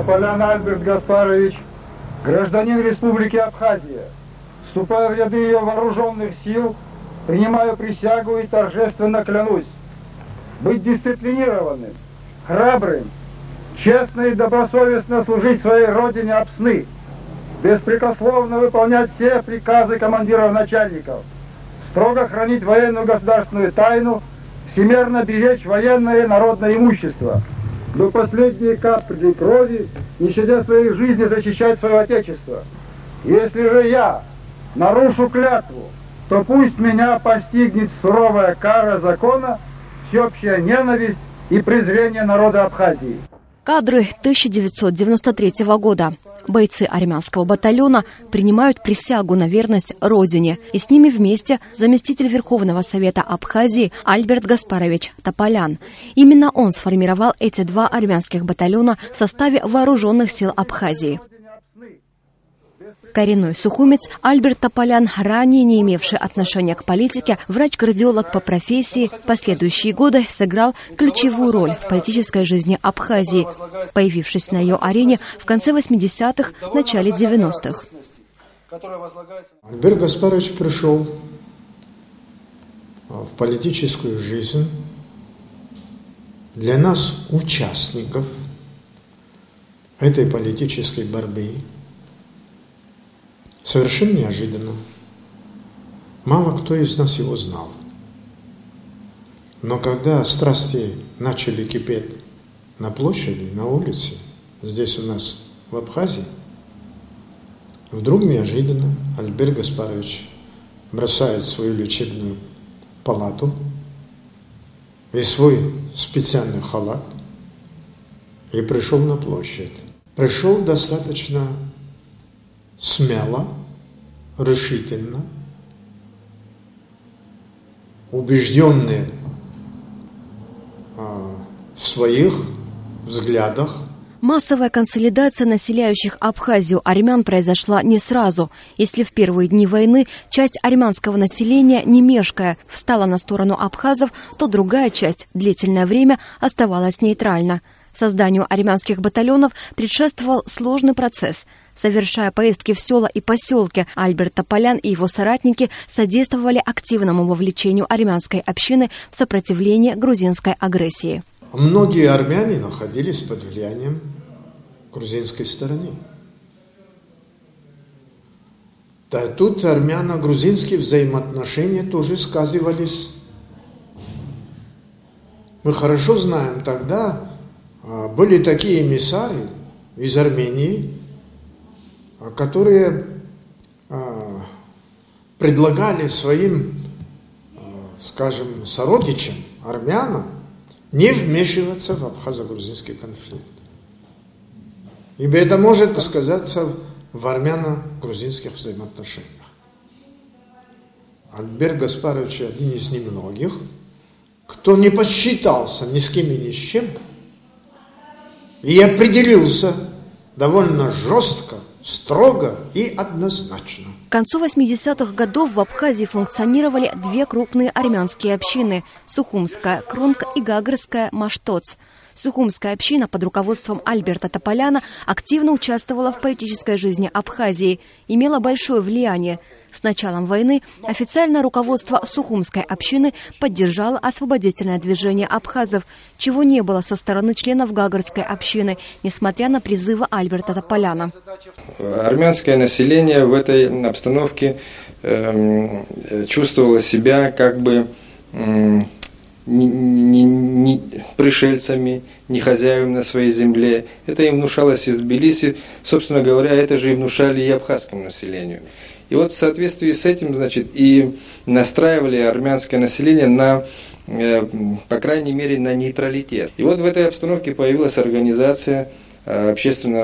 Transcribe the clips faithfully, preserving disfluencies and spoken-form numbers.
Тополян Альберт Гаспарович, гражданин Республики Абхазия, вступая в ряды ее вооруженных сил, принимаю присягу и торжественно клянусь быть дисциплинированным, храбрым, честно и добросовестно служить своей родине Апсны, беспрекословно выполнять все приказы командиров-начальников, строго хранить военную государственную тайну, всемерно беречь военное и народное имущество, до последней капли крови, не щадя своей жизни, защищать свое Отечество. Если же я нарушу клятву, то пусть меня постигнет суровая кара закона, всеобщая ненависть и презрение народа Абхазии. Кадры тысяча девятьсот девяносто третьего года. Бойцы армянского батальона принимают присягу на верность родине. И с ними вместе заместитель Верховного Совета Абхазии Альберт Гаспарович Тополян. Именно он сформировал эти два армянских батальона в составе вооруженных сил Абхазии. Коренной сухумец Альберт Тополян, ранее не имевший отношения к политике, врач-кардиолог по профессии, в последующие годы сыграл ключевую роль в политической жизни Абхазии, появившись на ее арене в конце восьмидесятых, начале девяностых. Альберт Гаспарович пришел в политическую жизнь для нас, участников этой политической борьбы, совершенно неожиданно. Мало кто из нас его знал. Но когда страсти начали кипеть на площади, на улице, здесь у нас в Абхазии, вдруг неожиданно Альберт Гаспарович бросает свою лечебную палату и свой специальный халат и пришел на площадь. Пришел достаточно смело, решительно, убежденный а, в своих взглядах. Массовая консолидация населяющих Абхазию армян произошла не сразу. Если в первые дни войны часть армянского населения, не мешкая, встала на сторону абхазов, то другая часть длительное время оставалась нейтральна. Созданию армянских батальонов предшествовал сложный процесс. Совершая поездки в села и поселки, Альберт Тополян и его соратники содействовали активному вовлечению армянской общины в сопротивление грузинской агрессии. Многие армяне находились под влиянием грузинской стороны. Да, тут армяно-грузинские взаимоотношения тоже сказывались. Мы хорошо знаем, тогда были такие эмиссары из Армении, которые предлагали своим, скажем, сородичам, армянам, не вмешиваться в абхазо-грузинский конфликт. Ибо это может сказаться в армяно-грузинских взаимоотношениях. Альберт Гаспарович один из немногих, кто не посчитался ни с кем и ни с чем, и определился довольно жестко, строго и однозначно. К концу восьмидесятых годов в Абхазии функционировали две крупные армянские общины – Сухумская Крунг и Гагрская Маштоц. Сухумская община под руководством Альберта Тополяна активно участвовала в политической жизни Абхазии, имела большое влияние. С началом войны официальное руководство Сухумской общины поддержало освободительное движение абхазов, чего не было со стороны членов Гагрской общины, несмотря на призывы Альберта Тополяна. Армянское население в этой обстановке э, чувствовало себя как бы э, не, не, не пришельцами, не хозяевами на своей земле. Это им внушалось из Тбилиси. Собственно говоря, это же и внушали и абхазскому населению. И вот в соответствии с этим, значит, и настраивали армянское население на, э, по крайней мере, на нейтралитет. И вот в этой обстановке появилась организация э,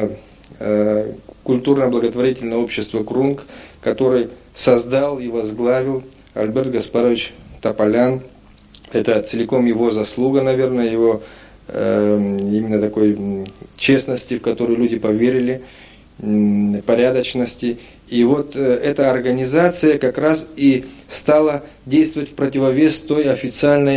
общественно-культурно-благотворительное общество «Крунг», который создал и возглавил Альберт Гаспарович Тополян. Это целиком его заслуга, наверное, его э, именно такой честности, в которую люди поверили, э, порядочности. И вот э, эта организация как раз и стала действовать в противовес той официальной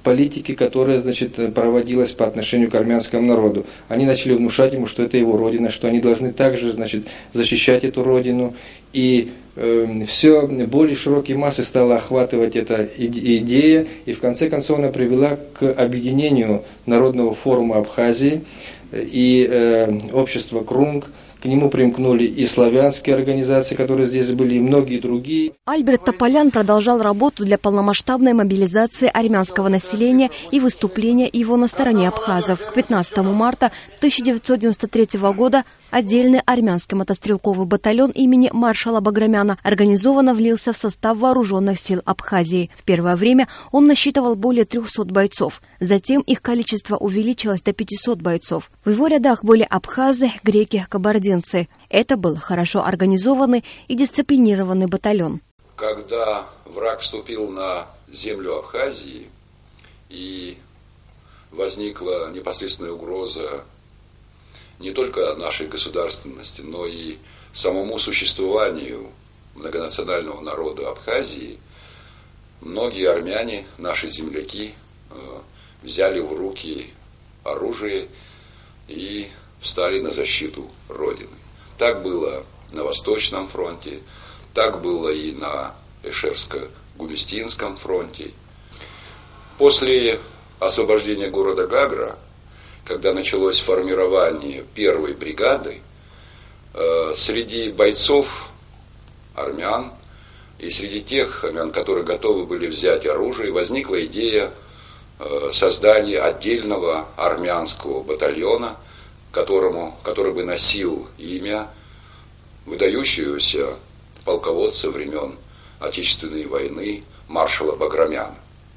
политики, которая, значит, проводилась по отношению к армянскому народу. Они начали внушать ему, что это его родина, что они должны также, значит, защищать эту родину. И э, все более широкие массы стала охватывать эта идея, и в конце концов она привела к объединению Народного форума Абхазии и э, общества Крунг. К нему примкнули и славянские организации, которые здесь были, и многие другие. Альберт Тополян продолжал работу для полномасштабной мобилизации армянского населения и выступления его на стороне абхазов. К пятнадцатому марта тысяча девятьсот девяносто третьего года отдельный армянский мотострелковый батальон имени маршала Баграмяна организованно влился в состав вооруженных сил Абхазии. В первое время он насчитывал более трехсот бойцов. Затем их количество увеличилось до пятисот бойцов. В его рядах были абхазы, греки, кабардинцы. Это был хорошо организованный и дисциплинированный батальон. Когда враг вступил на землю Абхазии и возникла непосредственная угроза не только нашей государственности, но и самому существованию многонационального народа Абхазии, многие армяне, наши земляки, взяли в руки оружие и встали на защиту Родины. Так было на Восточном фронте, так было и на Эшерско-Гуместинском фронте. После освобождения города Гагра, когда началось формирование первой бригады, среди бойцов армян и среди тех армян, которые готовы были взять оружие, возникла идея создания отдельного армянского батальона, которому, который бы носил имя выдающегося полководца времен Отечественной войны маршала Баграмяна.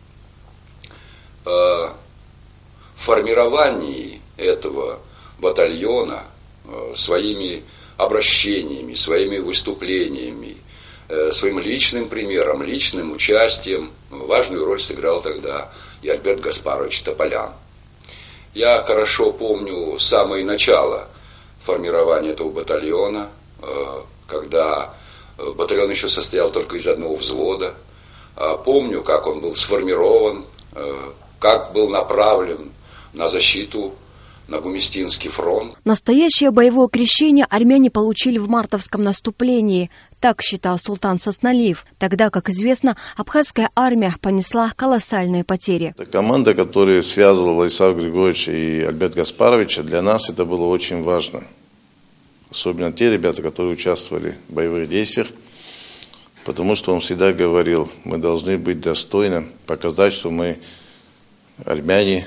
В формировании этого батальона своими обращениями, своими выступлениями, своим личным примером, личным участием важную роль сыграл тогда и Альберт Гаспарович Тополян. Я хорошо помню самое начало формирования этого батальона, когда батальон еще состоял только из одного взвода. Помню, как он был сформирован, как был направлен на защиту на Гуместинский фронт. Настоящее боевое крещение армяне получили в мартовском наступлении. Так считал султан Сосналиев. Тогда, как известно, абхазская армия понесла колоссальные потери. Команда, которая связывала Владислава Григорьевича и Альберта Гаспаровича, для нас это было очень важно. Особенно те ребята, которые участвовали в боевых действиях. Потому что он всегда говорил, мы должны быть достойны, показать, что мы армяне,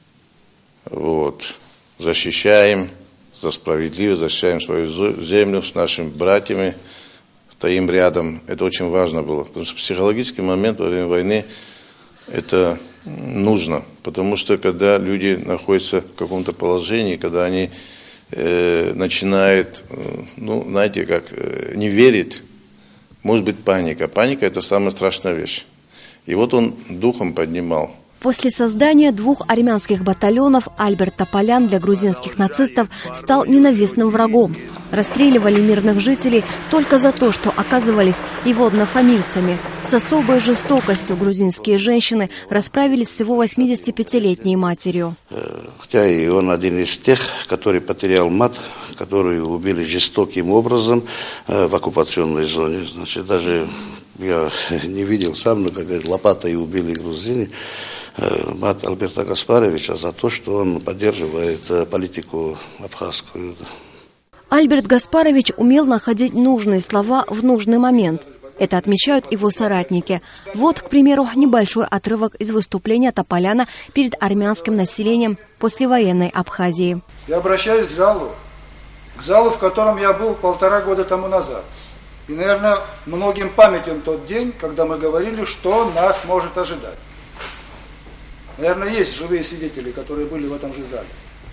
вот, защищаем за справедливость, защищаем свою землю с нашими братьями, стоим рядом. Это очень важно было, потому что психологический момент во время войны это нужно, потому что когда люди находятся в каком-то положении, когда они э, начинают, ну, знаете, как э, не верить, может быть паника. Паника – это самая страшная вещь. И вот он духом поднимал. После создания двух армянских батальонов Альберт Тополян для грузинских нацистов стал ненавистным врагом. Расстреливали мирных жителей только за то, что оказывались его однофамильцами. С особой жестокостью грузинские женщины расправились с его восьмидесятипятилетней матерью. Хотя и он один из тех, который потерял мать, которую убили жестоким образом в оккупационной зоне. Значит, даже я не видел сам, но как лопатой убили грузины мать Альберта Гаспаровича за то, что он поддерживает политику абхазскую. Альберт Гаспарович умел находить нужные слова в нужный момент. Это отмечают его соратники. Вот, к примеру, небольшой отрывок из выступления Тополяна перед армянским населением послевоенной Абхазии. Я обращаюсь к залу, к залу, в котором я был полтора года тому назад. И, наверное, многим памятен тот день, когда мы говорили, что нас может ожидать. Наверное, есть живые свидетели, которые были в этом же зале.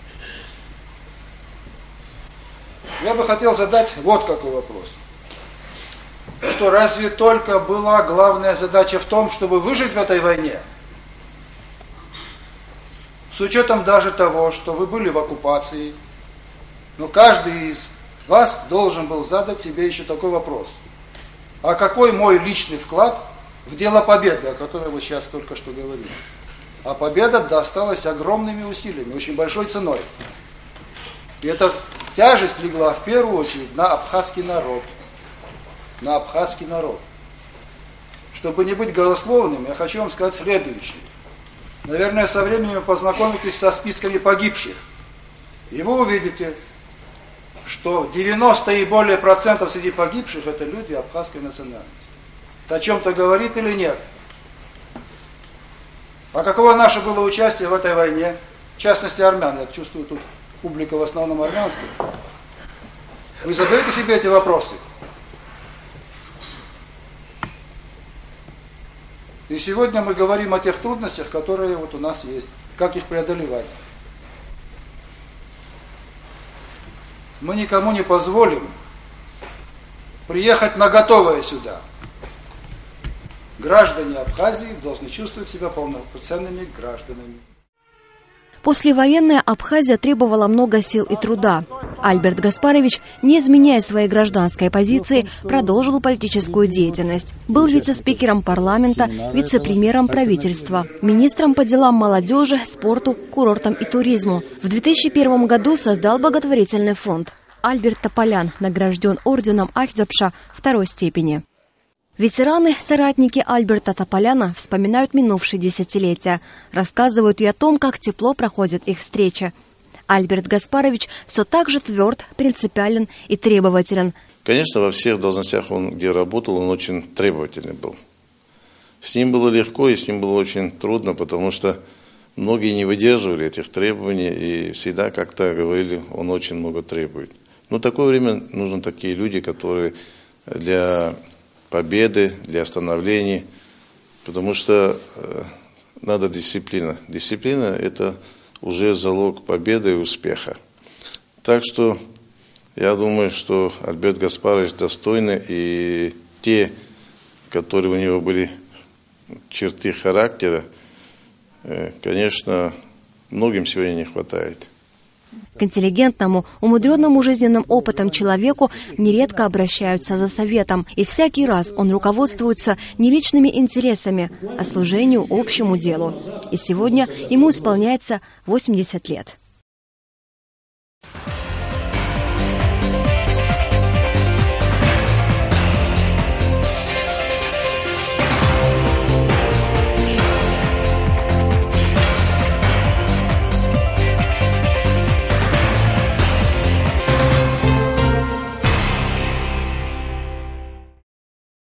Я бы хотел задать вот какой вопрос. Что разве только была главная задача в том, чтобы выжить в этой войне? С учетом даже того, что вы были в оккупации, но каждый из вас должен был задать себе еще такой вопрос. А какой мой личный вклад в дело победы, о которой вы сейчас только что говорили? А победа досталась огромными усилиями, очень большой ценой. И эта тяжесть легла в первую очередь на абхазский народ. На абхазский народ. Чтобы не быть голословным, я хочу вам сказать следующее. Наверное, со временем вы познакомитесь со списками погибших. И вы увидите, что девяносто и более процентов среди погибших это люди абхазской национальности. Это о чем-то говорит или нет? А каково наше было участие в этой войне? В частности, армян. Я чувствую, тут публика в основном армянская. Вы задаете себе эти вопросы? И сегодня мы говорим о тех трудностях, которые вот у нас есть. Как их преодолевать? Мы никому не позволим приехать на готовое сюда. Граждане Абхазии должны чувствовать себя полноценными гражданами. Послевоенная Абхазия требовала много сил и труда. Альберт Гаспарович, не изменяя своей гражданской позиции, продолжил политическую деятельность. Был вице-спикером парламента, вице-премьером правительства, министром по делам молодежи, спорту, курортам и туризму. В две тысячи первом году создал благотворительный фонд. Альберт Тополян награжден орденом Ахтзапша второй степени. Ветераны, соратники Альберта Тополяна вспоминают минувшие десятилетия, рассказывают и о том, как тепло проходит их встреча. Альберт Гаспарович все так же тверд, принципиален и требователен. Конечно, во всех должностях, он, где работал, он очень требовательный был. С ним было легко и с ним было очень трудно, потому что многие не выдерживали этих требований и всегда как-то говорили, он очень много требует. Но в такое время нужны такие люди, которые для победы, для становлений, потому что э, надо дисциплина. Дисциплина – это уже залог победы и успеха. Так что я думаю, что Альберт Гаспарович достойный, и те, которые у него были черты характера, э, конечно, многим сегодня не хватает. К интеллигентному, умудренному жизненным опытом человеку нередко обращаются за советом, и всякий раз он руководствуется не личными интересами, а служению общему делу. И сегодня ему исполняется восемьдесят лет.